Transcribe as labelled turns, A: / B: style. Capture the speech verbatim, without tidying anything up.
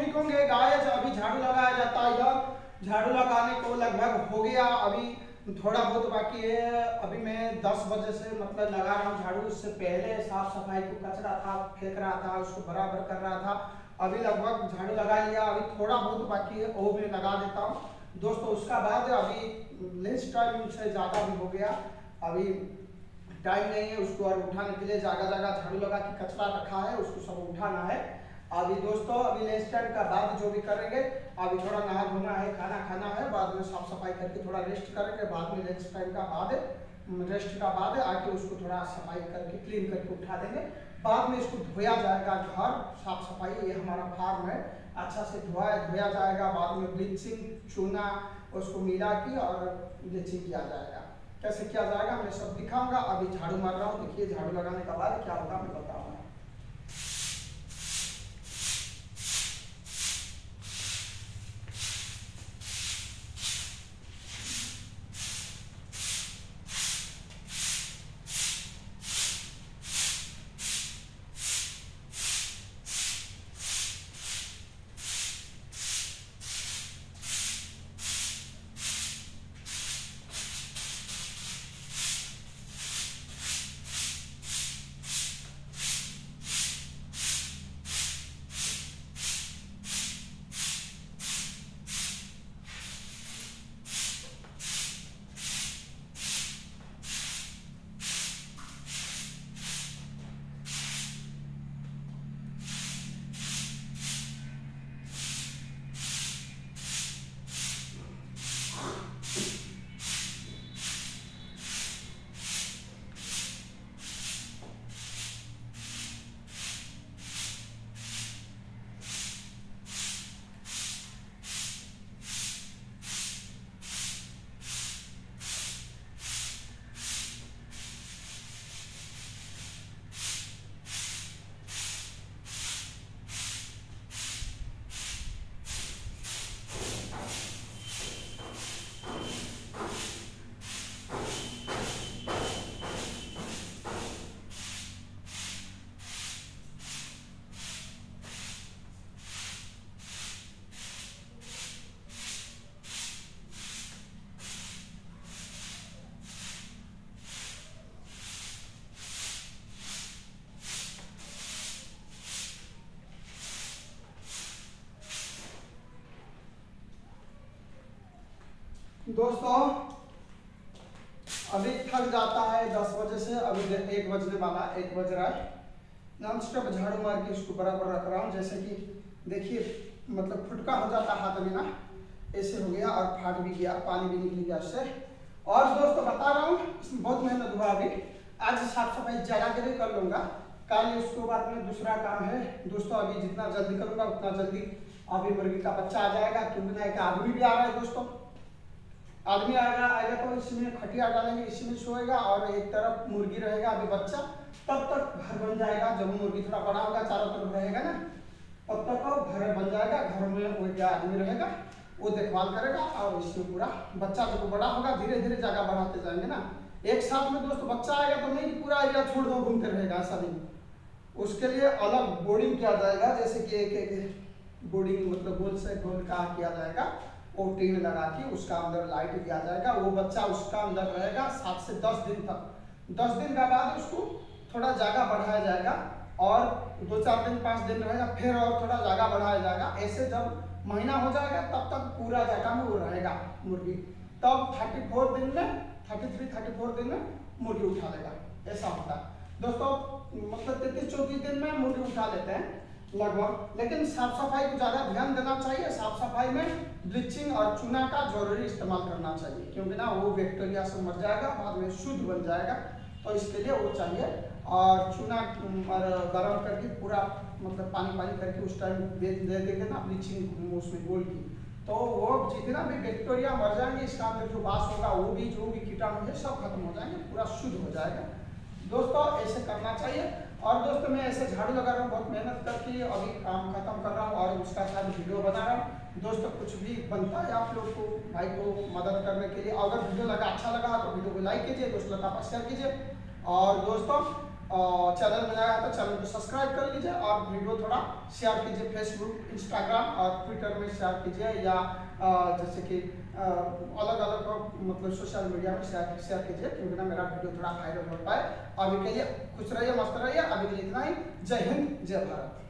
A: ठीक होंगे गाइस। अभी झाड़ू लगाया जाता है, इधर झाड़ू लगाने को लगभग हो गया, अभी थोड़ा बहुत बाकी है। अभी मैं दस बजे से मतलब लगा रहा हूँ झाड़ू। उससे पहले साफ सफाई को कचरा था फेंक रहा था, उसको बराबर कर रहा था। अभी लगभग झाड़ू लगा लिया, अभी थोड़ा बहुत बाकी है वो मैं लगा देता हूँ दोस्तों। उसका बाद अभी लेस टाइम से ज़्यादा भी हो गया, अभी टाइम नहीं है उसको और उठाने के लिए। जगह जगह झाड़ू लगा के कचरा रखा है, उसको सब उठाना है अभी दोस्तों। अभी लेस टाइम का बाद जो भी करेंगे, अभी थोड़ा नहा धोना है, खाना खाना है, बाद में साफ सफाई करके थोड़ा रेस्ट करेंगे। बाद में लेस टाइम का बाद रेस्ट का बाद आके उसको थोड़ा सफाई करके क्लीन करके उठा देंगे। बाद में इसको धोया जाएगा, घर साफ सफाई, ये हमारा फार्म है, अच्छा से धोया धोया जाएगा। बाद में ब्लीचिंग चूना उसको मिला के और ब्लीचिंग किया जाएगा। कैसे किया जाएगा मैं सब दिखाऊंगा। अभी झाड़ू मार रहा हूँ, देखिए झाड़ू लगाने के बाद क्या होगा मैं बताऊंगा। दोस्तों अभी थक जाता है दस बजे से, अभी एक बजने वाला, एक बज रहा है। नॉन स्टॉप झाड़ू मार के इसको बराबर रख रहा हूँ। जैसे कि देखिए मतलब फुटका हो जाता हाथ में ना, ऐसे हो गया और फाट भी गया, पानी भी निकल गया उससे। और दोस्तों बता रहा हूँ इसमें बहुत मेहनत हुआ। अभी आज साफ सफाई जगह के लिए कर लूँगा, कल उसके बाद में दूसरा काम है दोस्तों। अभी जितना जल्दी करूँगा उतना जल्दी अभी मुर्गी का बच्चा आ जाएगा, क्योंकि ना एक आदमी भी आ रहा है दोस्तों। आदमी आएगा आएगा तो इसमें खटिया डालेंगे, इसमें सोएगा और एक तरफ मुर्गी रहेगा अभी बच्चा। तब तक घर बन जाएगा, जब मुर्गी थोड़ा बड़ा होगा चारों तरफ रहेगा ना, तब तक घर बन जाएगा। घर में कोई आदमी रहेगा, वो देखभाल करेगा और इसमें पूरा बच्चा जब बड़ा होगा धीरे धीरे जगह बढ़ाते जाएंगे ना। एक साथ में दोस्तों बच्चा आएगा तो नहीं पूरा एरिया छोड़ दो घूमते रहेगा, ऐसा नहीं। उसके लिए अलग बोर्डिंग किया जाएगा, जैसे कि एक एक बोर्डिंग मतलब गोल से गोल का किया जाएगा, वो टीन लगा के उसका अंदर लाइट दिया जाएगा। वो बच्चा उसका अंदर रहेगा सात से दस दिन तक। दस दिन के बाद उसको थोड़ा जगह बढ़ाया जाएगा और दो चार दिन पाँच दिन रहेगा, फिर और थोड़ा जगह बढ़ाया जाएगा। ऐसे जब महीना हो जाएगा तब तक पूरा जगह में वो रहेगा मुर्गी। तब थर्टी फोर दिन में थर्टी थ्री थर्टी फोर दिन में मुर्गी उठा लेगा, ऐसा होता है दोस्तों। मतलब तैतीस चौंतीस दिन में मुर्गी उठा लेते हैं लगभग। लेकिन साफ सफाई को ज़्यादा ध्यान देना चाहिए। साफ सफाई में ब्लीचिंग और चूना का जरूरी इस्तेमाल करना चाहिए, क्योंकि ना वो बैक्टीरिया से मर जाएगा, बाद में शुद्ध बन जाएगा, तो इसके लिए वो चाहिए। और चूना और गर्म करके पूरा मतलब पानी पानी करके उस टाइम दे दे देंगे ना ब्लीचिंग उसमें गोल की, तो वो जितना भी बैक्टीरिया मर जाएंगे, इसका अंदर जो बास होगा वो भी जो भी कीटाणु है सब खत्म हो जाएंगे, पूरा शुद्ध हो जाएगा दोस्तों। ऐसे करना चाहिए। और दोस्तों मैं ऐसे झाड़ू लगा रहा हूँ, बहुत मेहनत करके अभी काम खत्म कर रहा हूँ और उसका साथ वीडियो बना रहा हूँ दोस्तों। कुछ भी बनता है आप लोग को भाई को मदद करने के लिए, अगर वीडियो लगा अच्छा लगा तो वीडियो को लाइक कीजिए, दोस्तों का पास शेयर कीजिए। और दोस्तों और चैनल में नया है तो चैनल को सब्सक्राइब कर लीजिए और वीडियो थोड़ा शेयर कीजिए, फेसबुक, इंस्टाग्राम और ट्विटर में शेयर कीजिए, या जैसे कि अलग अलग मतलब सोशल मीडिया में शेयर शेयर कीजिए, क्योंकि ना मेरा वीडियो थोड़ा वायरल हो पाए। अभी के लिए खुश रहिए, मस्त रहिए। अभी के लिए इतना ही। जय हिंद, जय भारत।